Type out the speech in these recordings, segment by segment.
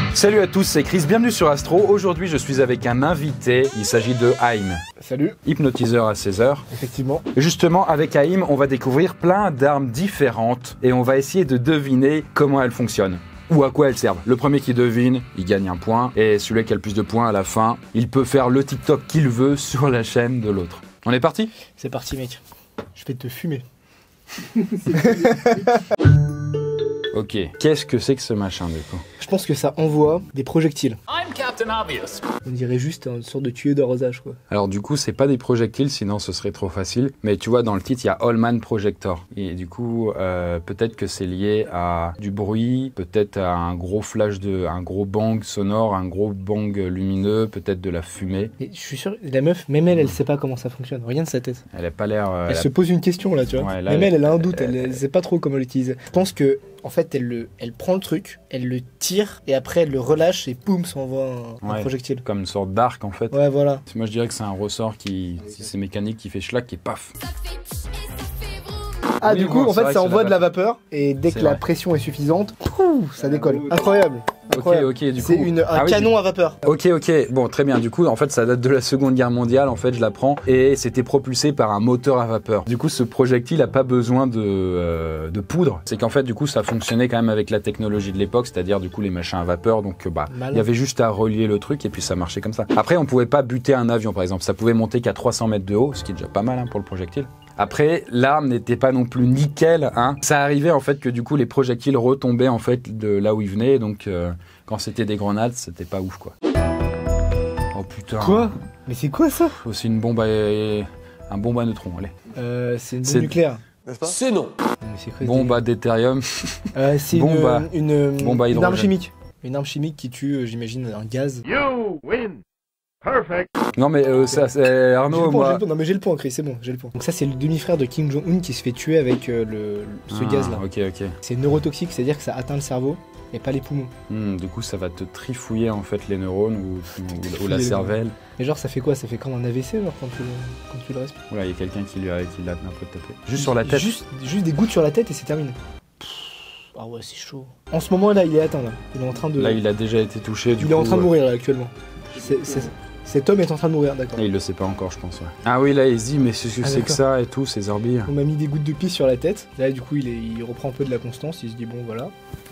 Salut à tous, c'est Chris, bienvenue sur Astro. Aujourd'hui, je suis avec un invité, il s'agit de Haïm. Salut. Hypnotiseur à 16h. Effectivement. Et justement, avec Haïm, on va découvrir plein d'armes différentes et on va essayer de deviner comment elles fonctionnent. Ou à quoi elles servent. Le premier qui devine, il gagne un point. Et celui qui a le plus de points à la fin, il peut faire le TikTok qu'il veut sur la chaîne de l'autre. On est parti ? C'est parti, mec. Je vais te fumer. Ok, qu'est-ce que c'est que ce machin du coup ? Je pense que ça envoie des projectiles. I'm Captain Obvious. On dirait juste une sorte de tuyau d'arrosage, quoi. Alors du coup, c'est pas des projectiles, sinon ce serait trop facile. Mais tu vois, dans le titre, il y a Allman Projector. Et du coup, peut-être que c'est lié à du bruit, peut-être à un gros flash un gros bang sonore, un gros bang lumineux, peut-être de la fumée. Et je suis sûr, la meuf, même elle sait pas comment ça fonctionne. Regarde sa tête. Elle a pas l'air... Elle se pose une question, là, tu vois. Ouais, là, même elle a un doute. Elle sait pas trop comment l'utiliser. Je pense que, en fait, elle prend le truc, elle le tire, et après, elle le relâche, et boum, ça envoie un projectile. Comme une sorte d'arc, en fait. Ouais, voilà. Moi, je dirais que c'est un ressort si c'est mécanique, qui fait schlac et paf. Ah, Oui, du coup, bon, en fait, c'est ça vrai que envoie de la vapeur, et dès que C'est la vrai. pression est suffisante, pouf, ça décolle. Incroyable. Incroyable. Ok, du coup... C'est un canon à vapeur. Ok, bon, très bien. Du coup, en fait, ça date de la Seconde Guerre mondiale. En fait, je l'apprends et c'était propulsé par un moteur à vapeur. Du coup, ce projectile a pas besoin de poudre. C'est qu'en fait, du coup, ça fonctionnait quand même avec la technologie de l'époque, c'est-à-dire du coup les machins à vapeur. Donc, il y avait juste à relier le truc et puis ça marchait comme ça. Après, on pouvait pas buter un avion, par exemple. Ça pouvait monter qu'à 300 mètres de haut, ce qui est déjà pas mal pour le projectile. Après, l'arme n'était pas non plus nickel, hein. Ça arrivait en fait que du coup les projectiles retombaient en fait de là où ils venaient, donc quand c'était des grenades, c'était pas ouf quoi. Oh putain. Quoi ? Mais c'est quoi ça ? C'est une bombe un bombe à neutrons, allez. C'est une bombe C'est- nucléaire. C'est non. Non, mais c'est quoi, Bombe à deutérium. c'est bombe à- bombe à une arme hydrogène. chimique. Une arme chimique qui tue, j'imagine, un gaz. You win. Perfect. Non mais ça c'est Arnaud, moi. Non mais j'ai le point, Chris, c'est bon, j'ai le point. Donc ça c'est le demi-frère de Kim Jong-un qui se fait tuer avec ce gaz-là. Ok. C'est neurotoxique, c'est-à-dire que ça atteint le cerveau et pas les poumons. Du coup, ça va te trifouiller en fait les neurones ou la Les- cervelle. Et genre ça fait quoi ? Ça fait comme un AVC genre quand tu le respires. Oula, il y a quelqu'un qui l'a un peu tapé. Juste sur la tête. Juste des gouttes sur la tête et c'est terminé. Ah ouais, c'est chaud. En ce moment là, il est atteint là. Il est en train de Là, il a déjà été touché. il est en train de mourir là actuellement. Cet homme est en train de mourir, d'accord. Et il le sait pas encore, je pense. Ouais. Ah oui, là, il se dit, mais c'est ce que c'est que d'accord. ça et tout, ces orbilles. On m'a mis des gouttes de pisse sur la tête. Là, du coup, il reprend un peu de la constance. Il se dit, bon, voilà.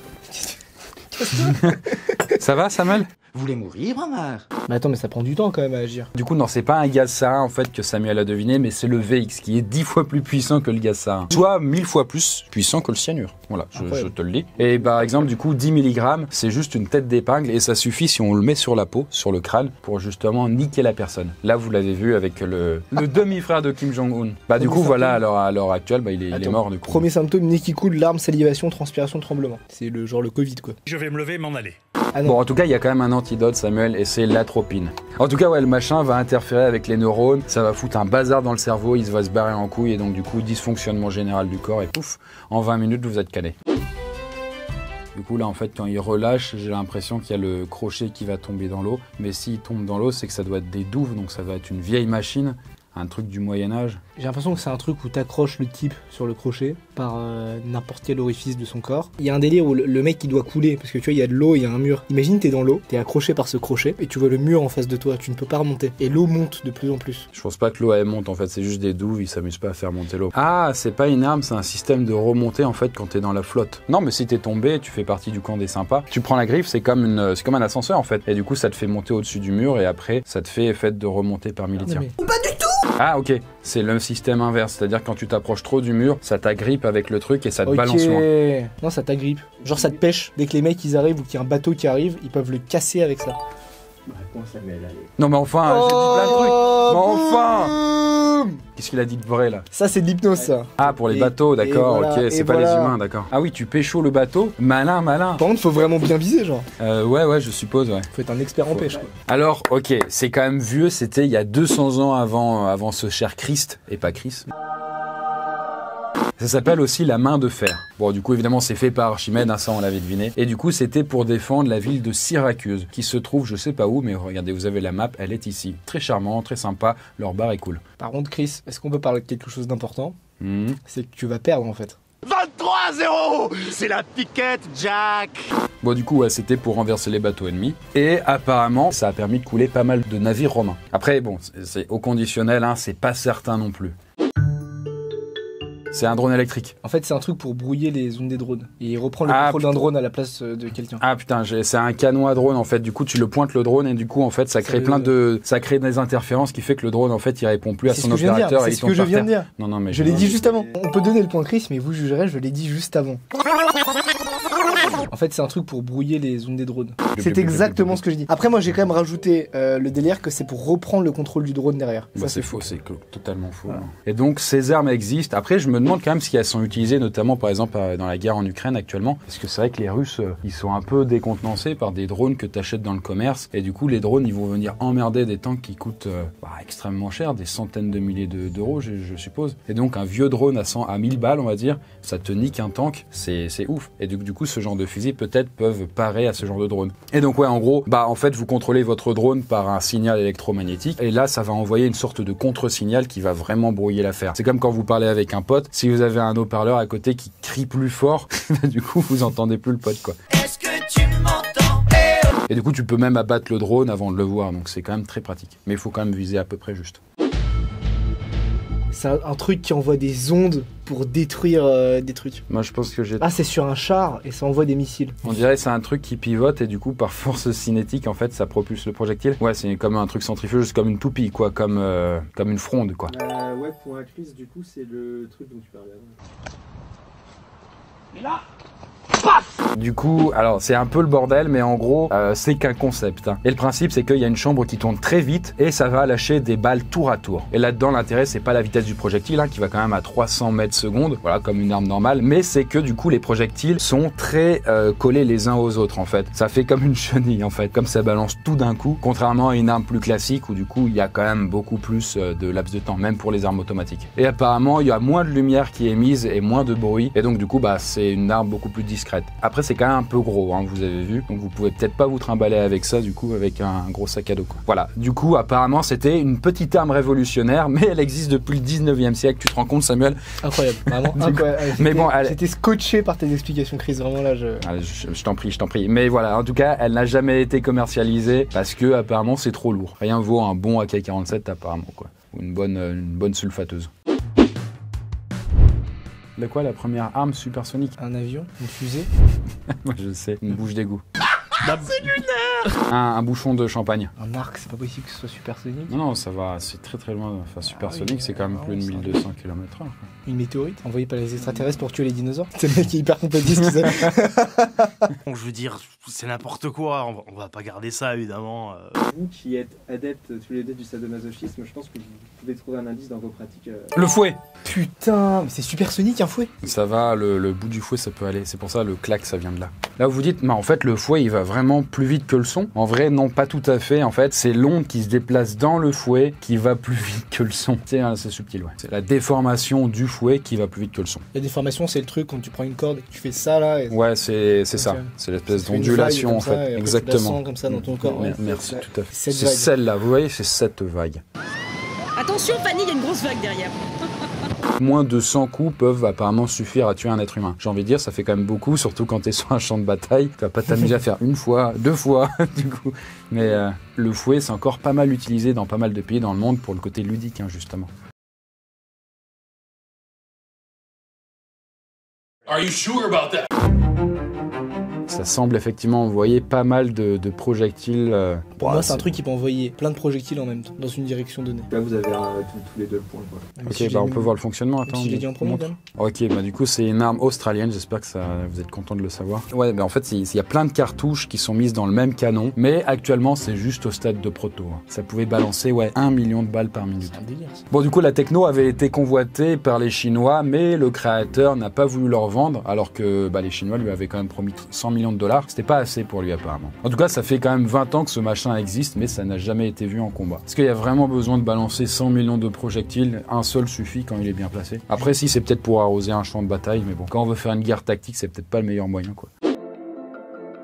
Ça va, Samuel? Vous voulez mourir, Omar? Mais attends, mais ça prend du temps quand même à agir. Du coup, non, c'est pas un gaz sarin en fait que Samuel a deviné, mais c'est le VX qui est 10 fois plus puissant que le gaz sarin. Soit 1000 fois plus puissant que le cyanure. Voilà, je te le dis. Et par exemple, du coup, 10 mg, c'est juste une tête d'épingle et ça suffit si on le met sur la peau, sur le crâne, pour justement niquer la personne. Là, vous l'avez vu avec le demi-frère de Kim Jong-un. Bah, du coup, voilà, à l'heure actuelle, il est mort du coup. Premier symptôme, nez qui coule, larmes, salivation, transpiration, tremblement. C'est le Covid quoi. Je vais me lever et m'en aller. Ah non. Bon, en tout cas, il y a quand même un antidote, Samuel, et c'est l'atropine. En tout cas, ouais, le machin va interférer avec les neurones, ça va foutre un bazar dans le cerveau, il va se barrer en couille, et donc du coup, dysfonctionnement général du corps, et pouf, en 20 minutes, vous êtes calé. Du coup, là, en fait, quand il relâche, j'ai l'impression qu'il y a le crochet qui va tomber dans l'eau, mais s'il tombe dans l'eau, c'est que ça doit être des douves, donc ça va être une vieille machine, un truc du Moyen-Âge. J'ai l'impression que c'est un truc où t'accroches le type sur le crochet par n'importe quel orifice de son corps. Il y a un délire où le mec il doit couler parce que tu vois il y a de l'eau, il y a un mur. Imagine t'es dans l'eau, t'es accroché par ce crochet et tu vois le mur en face de toi, tu ne peux pas remonter. Et l'eau monte de plus en plus. Je pense pas que l'eau elle monte, en fait, c'est juste des douves, ils s'amusent pas à faire monter l'eau. Ah, c'est pas une arme, c'est un système de remontée en fait quand t'es dans la flotte. Non, mais si t'es tombé, tu fais partie du camp des sympas. Tu prends la griffe, c'est comme un ascenseur en fait. Et du coup, ça te fait monter au-dessus du mur et après, ça te fait de remonter parmi les tirs. Ah ok, c'est le système inverse, c'est-à-dire quand tu t'approches trop du mur, ça t'agrippe avec le truc et ça te balance loin. Non, ça t'agrippe. Genre ça te pêche. Dès que les mecs ils arrivent ou qu'il y a un bateau qui arrive, ils peuvent le casser avec ça. Non mais enfin, j'ai dit plein de trucs. Mais enfin boum. Qu'est-ce qu'il a dit de vrai là? Ça c'est de l'hypnose ça. Ah pour les Et- bateaux, d'accord, voilà, ok, et c'est pas voilà. les humains, d'accord. Ah oui, tu pécho le bateau, malin. Par contre faut vraiment bien viser genre. Ouais, je suppose, ouais. Faut être un expert en pêche quoi. Alors, ok, c'est quand même vieux, c'était il y a 200 ans avant ce cher Christ, et pas Chris. Ça s'appelle aussi la main de fer. Bon, du coup, évidemment, c'est fait par Archimède, ça on l'avait deviné. Et du coup, c'était pour défendre la ville de Syracuse, qui se trouve, je sais pas où, mais regardez, vous avez la map, elle est ici. Très charmant, très sympa, leur bar est cool. Par contre Chris, est-ce qu'on peut parler de quelque chose d'important? Mhm. C'est que tu vas perdre en fait. 23-0. C'est la piquette, Jack. Bon, du coup, ouais, c'était pour renverser les bateaux ennemis. Et apparemment, ça a permis de couler pas mal de navires romains. Après, bon, c'est au conditionnel, hein, c'est pas certain non plus. C'est un drone électrique. En fait, c'est un truc pour brouiller les ondes des drones. Et il reprend le contrôle d'un drone à la place de quelqu'un. Ah putain, c'est un canon à drone en fait. Du coup, tu le pointes le drone et du coup, en fait, ça crée ça crée des interférences qui fait que le drone, en fait, il répond plus à son opérateur. C'est ce que je viens de dire. Non, mais je l'ai dit juste avant. On peut donner le point Chris, mais vous jugerez, je l'ai dit juste avant. En fait, c'est un truc pour brouiller les ondes des drones. C'est exactement ce que je dis. Après, moi, j'ai quand même rajouté le délire que c'est pour reprendre le contrôle du drone derrière. Bah, c'est faux, c'est totalement faux. Voilà. Et donc, ces armes existent. Après, je me demande quand même si elles sont utilisées, notamment, par exemple, dans la guerre en Ukraine actuellement. Parce que c'est vrai que les Russes, ils sont un peu décontenancés par des drones que tu achètes dans le commerce. Et du coup, les drones, ils vont venir emmerder des tanks qui coûtent extrêmement cher, des centaines de milliers d'euros, je suppose. Et donc, un vieux drone à 1000 balles, on va dire, ça te nique un tank, c'est ouf. Et du coup, ce genre de fusils, peut-être, peuvent parer à ce genre de drone. Et donc, ouais, en gros, en fait, vous contrôlez votre drone par un signal électromagnétique. Et là, ça va envoyer une sorte de contre-signal qui va vraiment brouiller l'affaire. C'est comme quand vous parlez avec un pote, si vous avez un haut-parleur à côté qui crie plus fort, du coup, vous entendez plus le pote, quoi. Est-ce que tu m'entends? Et du coup, tu peux même abattre le drone avant de le voir, donc c'est quand même très pratique. Mais il faut quand même viser à peu près juste. C'est un truc qui envoie des ondes pour détruire des trucs. Moi, je pense que j'ai... Ah, c'est sur un char et ça envoie des missiles. On dirait que c'est un truc qui pivote et du coup, par force cinétique, en fait, ça propulse le projectile. Ouais, c'est comme un truc centrifuge, comme une toupie, quoi, comme une fronde, quoi. Ouais, pour un Chris, du coup, c'est le truc dont tu parlais avant. Et là, Du coup, alors c'est un peu le bordel, mais en gros, c'est qu'un concept. Hein. Et le principe, c'est qu'il y a une chambre qui tourne très vite et ça va lâcher des balles tour à tour. Et là-dedans, l'intérêt, c'est pas la vitesse du projectile, hein, qui va quand même à 300 mètres secondes, voilà, comme une arme normale, mais c'est que du coup, les projectiles sont très collés les uns aux autres, en fait. Ça fait comme une chenille, en fait, comme ça balance tout d'un coup, contrairement à une arme plus classique où du coup, il y a quand même beaucoup plus de laps de temps, même pour les armes automatiques. Et apparemment, il y a moins de lumière qui est émise et moins de bruit, et donc du coup, c'est une arme beaucoup plus discrète. Après, c'est quand même un peu gros, hein, vous avez vu, donc vous pouvez peut-être pas vous trimballer avec ça, du coup, avec un gros sac à dos, quoi. Voilà, du coup, apparemment, c'était une petite arme révolutionnaire, mais elle existe depuis le 19e siècle, tu te rends compte, Samuel? Incroyable, vraiment incroyable. Mais bon, j'étais scotché par tes explications, Chris, vraiment là, Allez, je t'en prie. Mais voilà, en tout cas, elle n'a jamais été commercialisée parce que, apparemment, c'est trop lourd. Rien vaut un bon AK-47, apparemment, quoi. Ou une bonne sulfateuse. De quoi, la première arme supersonique? Un avion, une fusée. Moi je sais, une bouche d'égout. C'est lunaire. Un bouchon de champagne. Un arc, c'est pas possible que ce soit supersonique. Non, ça va, c'est très très loin. Enfin, supersonique, c'est quand même plus de 1200 km/h. Une météorite envoyée par les extraterrestres pour tuer les dinosaures. C'est le mec qui est hyper complotiste, tu sais. Bon, je veux dire, c'est n'importe quoi, on va pas garder ça évidemment. Vous qui êtes adeptes tous les deux du sadomasochisme, je pense que vous pouvez trouver un indice dans vos pratiques. Le fouet. Putain, mais c'est supersonique un fouet. Ça va, le bout du fouet ça peut aller, c'est pour ça le clac ça vient de là. Là vous vous dites, mais en fait le fouet il va vraiment plus vite que le son. En vrai non, pas tout à fait, en fait c'est l'onde qui se déplace dans le fouet qui va plus vite que le son. C'est subtil, ouais. C'est la déformation du fouet qui va plus vite que le son. La déformation c'est le truc quand tu prends une corde et que tu fais ça là. Et... Ouais c'est ça, c'est l'espèce d'ondulation en fait, exactement. Comme ça dans ton corps. Ouais. Merci, tout à fait. C'est celle-là, vous voyez, c'est cette vague. Attention Fanny, il y a une grosse vague derrière. Moins de 100 coups peuvent apparemment suffire à tuer un être humain. J'ai envie de dire, ça fait quand même beaucoup, surtout quand t'es sur un champ de bataille. Tu vas pas t'amuser à faire une fois, deux fois, du coup. Mais le fouet, c'est encore pas mal utilisé dans pas mal de pays dans le monde pour le côté ludique, hein, justement. Are you sure about that? Ça semble effectivement envoyer pas mal de projectiles. Pour moi, c'est un truc qui peut envoyer plein de projectiles en même temps, dans une direction donnée. Là, vous avez tous les deux le point, quoi. Ok, on peut voir le fonctionnement. Attends, si je l'ai dit en premier, Dan. Ok, du coup, c'est une arme australienne. J'espère que vous êtes content de le savoir. Ouais, en fait, il y a plein de cartouches qui sont mises dans le même canon, mais actuellement, c'est juste au stade de proto. Hein. Ça pouvait balancer, 1 million de balles par minute. C'est un délire, ça. Bon, du coup, la techno avait été convoitée par les Chinois, mais le créateur n'a pas voulu leur vendre, alors que les Chinois lui avaient quand même promis 100 millions de dollars. C'était pas assez pour lui, apparemment. En tout cas, ça fait quand même 20 ans que ce machin existe, mais ça n'a jamais été vu en combat. Est-ce qu'il y a vraiment besoin de balancer 100 millions de projectiles? Un seul suffit quand il est bien placé. Après, si, c'est peut-être pour arroser un champ de bataille, mais bon, quand on veut faire une guerre tactique, c'est peut-être pas le meilleur moyen, quoi.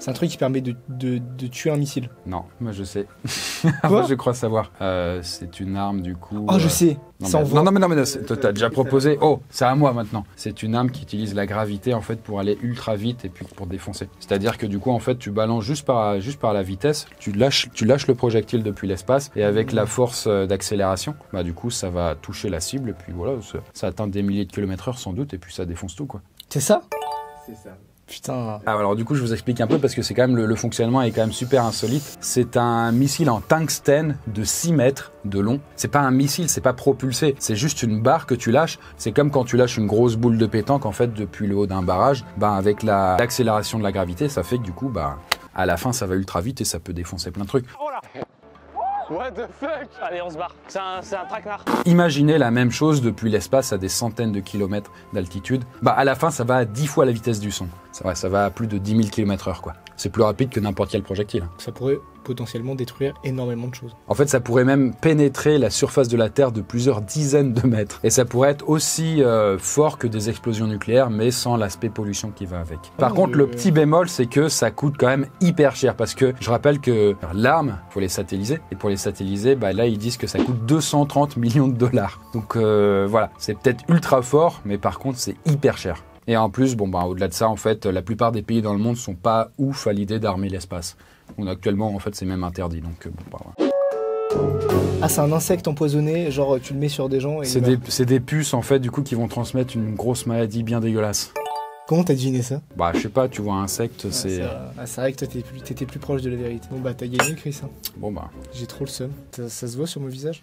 C'est un truc qui permet de tuer un missile. Non, moi je sais. Quoi Moi je crois savoir. C'est une arme du coup. Oh, je sais. Non, mais t'as déjà proposé. Oh, c'est à moi maintenant. C'est une arme qui utilise la gravité en fait pour aller ultra vite et puis pour défoncer. C'est-à-dire que du coup en fait tu balances juste par la vitesse, tu lâches le projectile depuis l'espace et avec la force d'accélération, bah du coup ça va toucher la cible et puis voilà, ça atteint des milliers de kilomètres/heure sans doute et puis ça défonce tout quoi. C'est ça? C'est ça. Putain. Alors du coup je vous explique un peu parce que c'est quand même le fonctionnement est quand même super insolite. C'est un missile en tungstène de 6 mètres de long. C'est pas un missile, c'est pas propulsé, c'est juste une barre que tu lâches. C'est comme quand tu lâches une grosse boule de pétanque en fait depuis le haut d'un barrage. Bah avec l'accélération de la gravité, ça fait que du coup bah à la fin ça va ultra vite et ça peut défoncer plein de trucs. What the fuck? Allez, on se barre. C'est un traquenard. Imaginez la même chose depuis l'espace à des centaines de kilomètres d'altitude. Bah à la fin ça va à 10 fois la vitesse du son. Ça va à plus de 10 000 km/h quoi. C'est plus rapide que n'importe quel projectile. Ça pourrait potentiellement détruire énormément de choses. En fait, ça pourrait même pénétrer la surface de la Terre de plusieurs dizaines de mètres. Et ça pourrait être aussi fort que des explosions nucléaires, mais sans l'aspect pollution qui va avec. Par contre, le petit bémol, c'est que ça coûte quand même hyper cher. Parce que je rappelle que l'arme, il faut les satelliser. Et pour les satelliser, bah, là, ils disent que ça coûte 230 millions de dollars. Donc voilà, c'est peut-être ultra fort, mais par contre, c'est hyper cher. Et en plus, bon, bah, au-delà de ça, en fait, la plupart des pays dans le monde sont pas ouf à l'idée d'armer l'espace. Donc, actuellement, en fait, c'est même interdit. Donc, bon, bah, voilà. Ah, c'est un insecte empoisonné, genre tu le mets sur des gens et... C'est des puces, en fait, du coup, qui vont transmettre une grosse maladie bien dégueulasse. Comment t'as deviné ça? Bah, je sais pas, tu vois un insecte, c'est... c'est vrai que toi, t'étais plus proche de la vérité. Bon, bah, t'as gagné, Chris. Hein. Bon, bah... J'ai trop le seum. Ça se voit sur mon visage?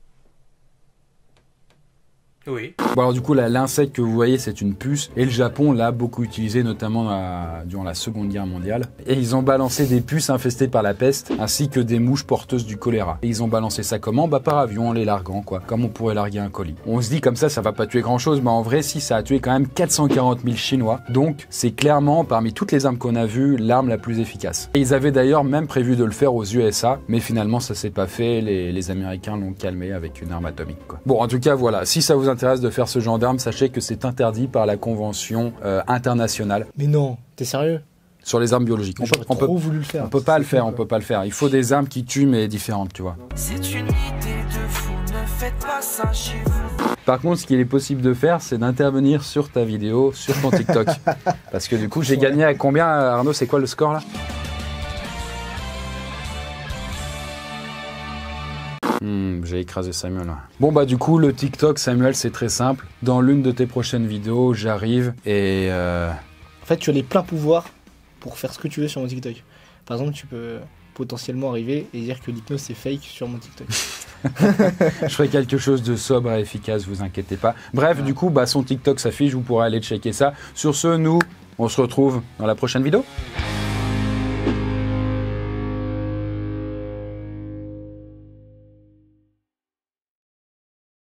Oui. Bon alors du coup l'insecte que vous voyez c'est une puce et le Japon l'a beaucoup utilisé notamment durant la Seconde Guerre mondiale et ils ont balancé des puces infestées par la peste ainsi que des mouches porteuses du choléra. Et ils ont balancé ça comment? Bah par avion en les larguant quoi, comme on pourrait larguer un colis. On se dit comme ça va pas tuer grand chose mais en vrai si ça a tué quand même 440 000 Chinois donc c'est clairement parmi toutes les armes qu'on a vues l'arme la plus efficace. Et ils avaient d'ailleurs même prévu de le faire aux USA mais finalement ça s'est pas fait, les Américains l'ont calmé avec une arme atomique quoi. Bon en tout cas voilà, si ça vous intéresse de faire ce genre d'arme, sachez que c'est interdit par la convention internationale. Mais non, t'es sérieux? Sur les armes biologiques. On peut voulu le faire. On peut pas le faire, on peut pas le faire. Il faut des armes qui tuent mais différentes, tu vois. C'est une idée de fou, ne faites pas ça chez vous. Par contre, ce qu'il est possible de faire, c'est d'intervenir sur ta vidéo, sur ton TikTok. Parce que du coup, j'ai gagné à combien, Arnaud? C'est quoi le score là? J'ai écrasé Samuel. Bon bah du coup le TikTok Samuel c'est très simple. Dans l'une de tes prochaines vidéos j'arrive et En fait tu as les pleins pouvoirs pour faire ce que tu veux sur mon TikTok. Par exemple tu peux potentiellement arriver et dire que l'hypnose c'est fake sur mon TikTok. Je ferai quelque chose de sobre et efficace, vous inquiétez pas. Bref du coup bah son TikTok s'affiche, vous pourrez aller checker ça. Sur ce nous on se retrouve dans la prochaine vidéo.